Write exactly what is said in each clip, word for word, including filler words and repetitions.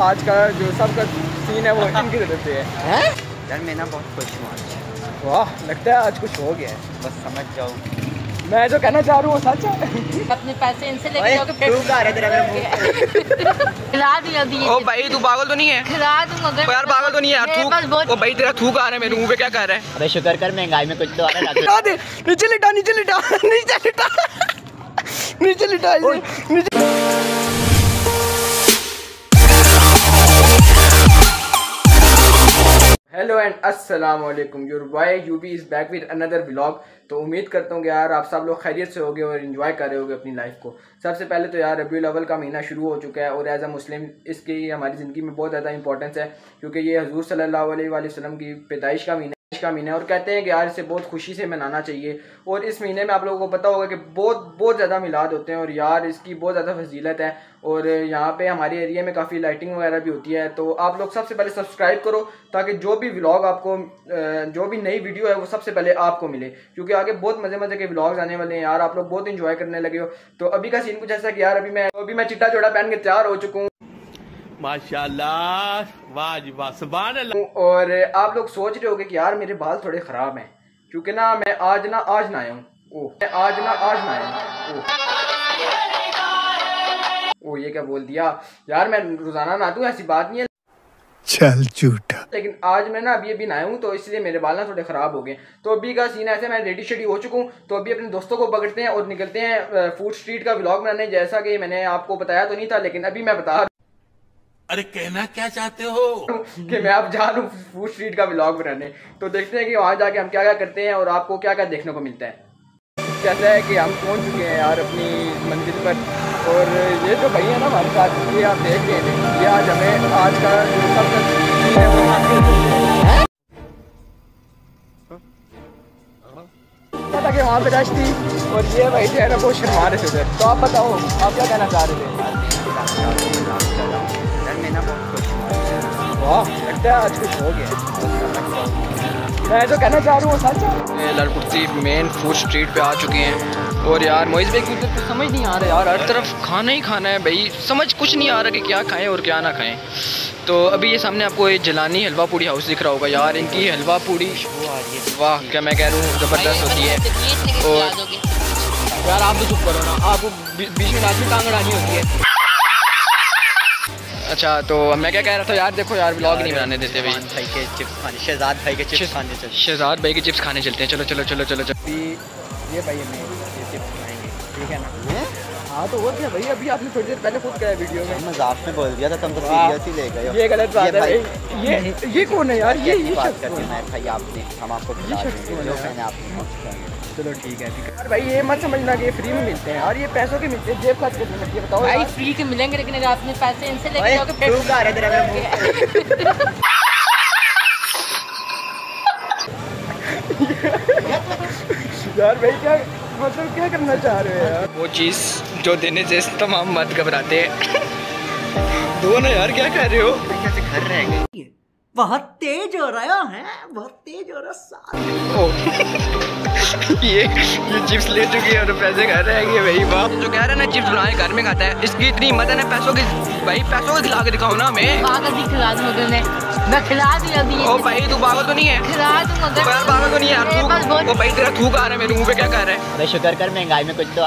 आज का जो सबका सीन है वो इनकी तरफ से है। यार मैं ना बहुत खुश हूँ आज। वाह, लगता है आज कुछ हो गया है। बस समझ जाओ, मैं जो कहना चाह रहा हूँ सच है। अपने पैसे इनसे लेके जाओगे, खिला दिया दिए। ओ भाई तू पागल तो नहीं है? खिला दूँ मगर यार पागल तो नहीं है यार तू। ओ भाई तेरा थूक आ रहा है मेरे मुंह पे, क्या कर रहा है? अरे शुक्र कर महंगाई में कुछ तो आ रहा है। नीचे लिटा नीचे लिटा नीचे लिटा नीचे लिटा नीचे। हेलो एंड अस्सलाम वालेकुम, your boy UB is back with another vlog. तो उम्मीद करता हूँ कि यार आप सब लोग खैरियत से होगे और इन्जॉय कर रहे होगे अपनी लाइफ को। सबसे पहले तो यार रबीउल अव्वल का महीना शुरू हो चुका है और एज अ मुस्लिम इसकी हमारी ज़िंदगी में बहुत ज़्यादा इंपॉर्टेंस है, क्योंकि ये हजूर सल्लल्लाहु अलैहि वसल्लम की पैदाइश का महीना का महीना है और कहते हैं कि यार इसे बहुत खुशी से मनाना चाहिए। और इस महीने में आप लोगों को पता होगा कि बहुत बहुत ज़्यादा मिलाद होते हैं और यार इसकी बहुत ज़्यादा फजीलत है। और यहाँ पे हमारे एरिया में काफ़ी लाइटिंग वगैरह भी होती है। तो आप लोग सबसे पहले सब्सक्राइब करो ताकि जो भी व्लॉग आपको जो भी नई वीडियो है वो सबसे पहले आपको मिले, क्योंकि आगे बहुत मज़े मज़े के व्लॉग्स आने वाले हैं यार। आप लोग बहुत इंजॉय करने लगे हो। तो अभी का सीन कुछ ऐसा कि यार अभी मैं अभी मैं चिट्टा जोड़ा पहन के तैयार हो चुका हूँ माशाल्लाह, वाह जी वाह, सुभान अल्लाह। और आप लोग सोच रहे होगे कि यार मेरे बाल थोड़े ख़राब हैं, क्योंकि ना मैं आज ना आज ना आया हूँ। ओह मैं आज ना आज ना आया हूँ। ओह ये क्या बोल दिया यार, मैं रोज़ाना नहाता हूँ, ऐसी बात नहीं है। चल झूठा। लेकिन आज मैं ना अभी अभी नहाया हूँ तो इसलिए मेरे बाल ना थोड़े ख़राब हो गए। तो अभी का सीन ऐसे, मैं रेडी शेडी हो चुका हूँ। तो अभी अपने दोस्तों को पकड़ते हैं और निकलते हैं फूड स्ट्रीट का व्लॉग बनाने। जैसा कि मैंने आपको बताया तो नहीं था, लेकिन अभी मैं बता। अरे कहना क्या चाहते हो कि मैं अब जा रहा हूँ फूड स्ट्रीट का व्लॉग बनाने। तो देखते हैं कि वहाँ जाके हम क्या क्या करते हैं और आपको क्या क्या देखने को मिलता है। कैसा है कि हम पहुँच चुके हैं यार अपनी मंजिल पर। और ये जो भाई है ना हमारे साथ, ये आप देख रहे हैं, ये आज हमें आज का जो सबका है वो पता कि वहाँ पे रश थी और ये भाई जो है ना बहुत शर्मा रहे थे। तो आप बताओ आप क्या कहना चाह रहे थे? मैं ना बहुत खुश हूँ। वाह, लगता है आज कुछ हो गया। मैं जो कहना चाह रहा हूँ सच है। लड़कुर्ती मेन फूड स्ट्रीट पे आ चुके हैं और यार मोइज़ भाई की तो समझ नहीं आ रहा यार, हर तरफ खाना ही खाना है भाई, समझ कुछ नहीं आ रहा कि क्या खाएं और क्या ना खाएं। तो अभी ये सामने आपको ये जलानी हलवा पूड़ी हाउस दिख रहा होगा यार। इनकी हलवा पूड़ी वाह, क्या मैं कह रहा हूँ ज़बरदस्त होती है। और यार आप तो चुप करो ना, आपको बीच में आदमी टांग अड़ानी होती है। अच्छा तो मैं क्या कह रहा था यार, देखो यार व्लॉग नहीं बनाने देते भाई। भाई के चिप्स खाने, शहजाद भाई के चिप्स खाने चलते हैं। शहजाद भाई के चिप्स खाने चलते हैं। चलो चलो चलो चलो चलो। ये भाई हमें ये चिप्स खाएंगे, ठीक है ना? हाँ तो वो क्या भाई, अभी आपने थोड़ी देर पहले खुद कहा वीडियो में, मजाक में बोल दिया था, तुम तो सीरियस ही ले गए हो। ये गलत बात है। ये ये कौन है यार? ये ये बात करके मैं भाई आपने हम आपको खिला देंगे जो मैंने आपने। चलो ठीक है ठीक है यार भाई, ये मत समझना कि ये फ्री में मिलते हैं और ये पैसों के मिलते हैं, जेब खर्च करने मिलती है। बताओ भाई फ्री के मिलेंगे, लेकिन अगर आपने पैसे इनसे लेके जाओगे। यार भाई क्या मतलब क्या करना चाह रहे हो यार? वो चीज़ जो देने से तमाम मत घबराते हैं। दो ना यार, क्या कह रहे हो? कैसे घर रह गए? बहुत तेज हो रहा है, बहुत तेज हो रहा ये ये चिप्स ले चुकी है और पैसे घर रह गए भाई। वाह, जो कह रहे हैं ना चिप्स बनाए घर में खाता है, इसकी इतनी हिम्मत है ना पैसों की। भाई पैसों के खिला के दिखाओ ना हमें। पागल भी खिला दूँ मगर मैं मैं खिला दिया दिए। ओ भाई तू पागल तो नहीं है? खिला दूँ मगर यार पागल तो नहीं है यार तू। ओ भाई तेरा थूक आ रहा है मेरे मुंह पे, क्या कर रहा है? अरे शुक्र कर महंगाई में कुछ तो।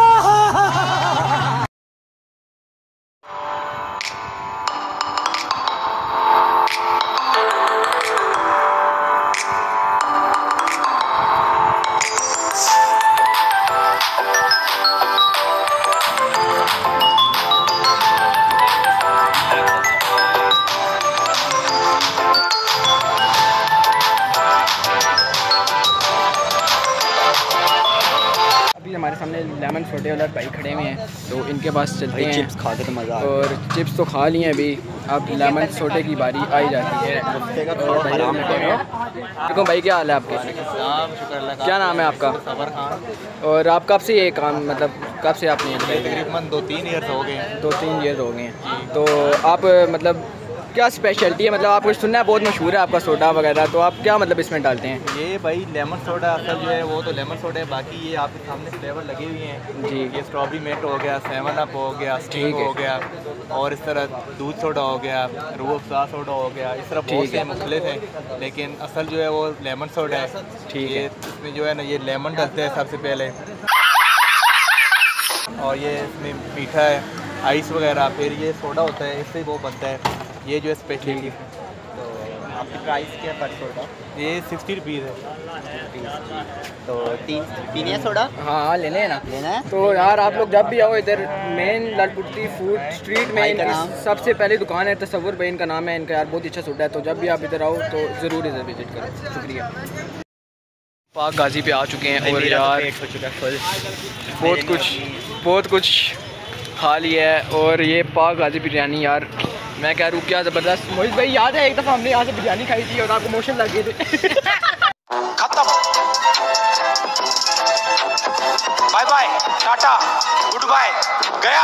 हमारे सामने लेमन सोडे वाला भाई खड़े हुए हैं, तो इनके पास चलते हैं। चिप्स खा के तो मज़ा आ गया। और चिप्स तो खा लिए अभी, अब लेमन सोडे की बारी आई जाती है। देखो भाई क्या हाल है आपके? क्या नाम है आपका? और आप कब से ये काम मतलब कब से आपने तकरीबन दो तीन ईयर हो गए हैं। दो तीन ईयर हो गए हैं। तो आप मतलब क्या स्पेशलिटी है, मतलब आप कुछ सुनना है बहुत मशहूर है आपका सोडा वगैरह, तो आप क्या मतलब इसमें डालते हैं? ये भाई लेमन सोडा असल जो है वो तो लेमन सोडा है, बाकी ये आपके सामने फ्लेवर लगे हुए हैं जी। ये स्ट्रॉबेरी मिंट हो गया, सेवन अप हो गया, स्टिंग हो गया, और इस तरह दूध सोडा हो गया, रूह अफ़ज़ा सोडा हो गया, इस तरह बहुत से मुख्तलिफ हैं, लेकिन असल जो है वो लेमन सोडा है। ठीक है, इसमें जो है ना ये लेमन डलते हैं सबसे पहले, और ये इसमें मीठा है, आइस वगैरह, फिर ये सोडा होता है, इससे वो बनता है, ये जो है स्पेशलिटी है। तो आपकी प्राइस क्या पर सोडा? ये सिक्सटी रुपीज़ है। तो तीन पीनी है सोडा? हाँ लेने हैं ना। लेना है? तो यार आप लोग जब भी आओ इधर मेन लालपुट्टी फूड स्ट्रीट में भाई का इनकी नाम? सबसे पहले दुकान है, तसव्वुर भाई इनका नाम है, इनका यार बहुत अच्छा सोडा है, तो जब भी आप इधर आओ तो ज़रूर इधर विजिट करो। शुक्रिया। पाक गाजी पे आ चुके हैं और यार हो चुका है फुल, बहुत कुछ बहुत कुछ खा लिया है, और ये पाक गाजी बिरयानी यार मैं कह रूँ क्या ज़बरदस्त। मोहित भाई याद है एक दफ़ा हमने यहाँ से बिरयानी खाई थी और आपको मोशन लग गए थे। खत्म, bye bye, tata, goodbye, गया।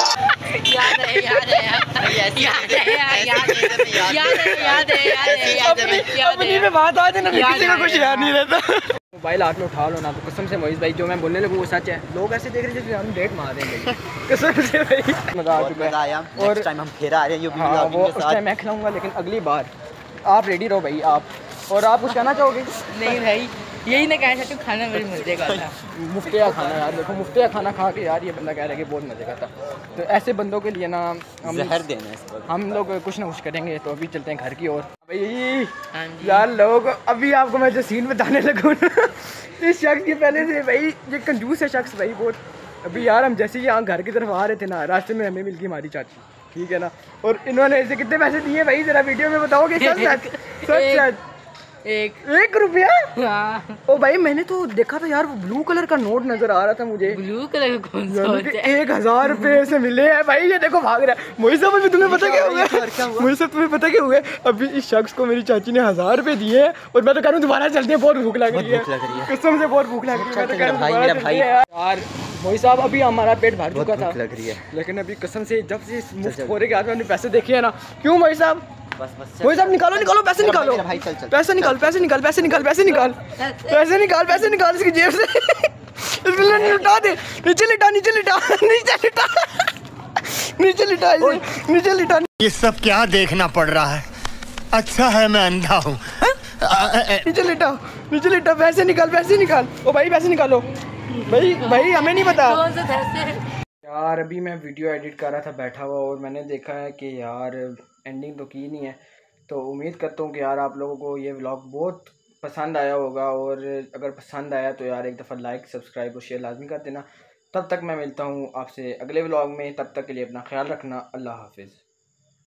याद है याद है याद है याद है याद है याद है याद है याद है याद है में बात आ जाए ना याद किसी को है, कुछ याद याद नहीं रहता। मोबाइल हाथ में उठा लो ना, तो कसम से मोहित भाई जो मैं बोलने लगूँ वो सच है। लोग ऐसे देख रहे हैं जैसे हम डेट मार रहे हैं कसम से भाई। मज़ा आ बहुत चुका मज़ा है। आया। और नेक्स्ट टाइम हम फिर आ रहे हैं यूपी हाँ ब्लॉगिंग वो के उस साथ। टाइम मैं खिलाऊंगा, लेकिन अगली बार आप रेडी रहो भाई आप। और आप कुछ कहना चाहोगे? नहीं भाई यही ना कहना चाहती हूँ, खाना बड़ी मजे का था। मुफ्तिया खाना यार, देखो मुफ्तिया खाना खा के यार ये बंदा कह रहा है कि बहुत मज़े का था। तो ऐसे बंदों के लिए ना हम जहर देना है इस वक्त। हम लोग कुछ ना कुछ करेंगे। तो अभी चलते हैं घर की ओर। भाई हाँ जी। यार लोग अभी आपको मैं जो सीन बताने लगूँ ना इस शख्स के पहले से भाई ये कंजूस है शख्स भाई बहुत। अभी यार हम जैसे ही यहाँ घर की तरफ आ रहे थे ना, रास्ते में हमें मिल गई हमारी चाची, ठीक है ना, और इन्होंने ऐसे कितने पैसे दिए भाई जरा वीडियो में बताओगे? सच सच सच सच एक एक रुपया? हाँ। ओ भाई मैंने तो देखा था यार वो ब्लू कलर का नोट नजर आ रहा था मुझे, ब्लू कलर का कौन सा यानी कि होता है? एक हजार रुपए से मिले हैं भाई। ये देखो भाग रहा है। मोहित साहब अभी तुम्हें पता क्या हुआ? मोहित साहब तुम्हें पता क्या हुआ? अभी इस शख्स को मेरी चाची ने हजार रुपए दिए हैं और मैं तो कह रहा हूँ दोबारा चलते हैं, बहुत भूख लग रही है, कसम से बहुत भूख लग रही है। मैं तो कह रहा हूँ भाई, दोबारा मेरा चलते हैं यार। मोहित साहब अभी हमारा पेट भर चुका था लग रही है, लेकिन अभी कसम से जब से इस मुफ्त खोरे के हाथ में हमने पैसे देखे हैं ना, क्यों मोहित साहब? बस बस मोहित साहब निकालो निकालो पैसे निकालो, मेरा भाई, चल, चल। पैसे निकाल पैसे निकाल पैसे निकाल पैसे निकाल पैसे निकाल पैसे निकाल इसकी जेब से। इसमें लुटा दे, नीचे लिटा नीचे लिटा नीचे लिटा नीचे लिटा इसे नीचे लिटा। ये सब क्या देखना पड़ रहा है? अच्छा है मैं अंधा हूँ। नीचे लिटा नीचे लिटा पैसे निकाल पैसे निकाल। ओ भाई पैसे निकालो भाई भाई हमें नहीं पता कौन सा पैसे? यार। अभी मैं वीडियो एडिट कर रहा था बैठा हुआ और मैंने देखा है कि यार एंडिंग तो की नहीं है। तो उम्मीद करता हूँ कि यार आप लोगों को ये व्लॉग बहुत पसंद आया होगा, और अगर पसंद आया तो यार एक दफ़ा लाइक सब्सक्राइब और शेयर लाजमी कर देना। तब तक मैं मिलता हूँ आपसे अगले व्लॉग में, तब तक के लिए अपना ख्याल रखना। अल्लाह हाफिज़।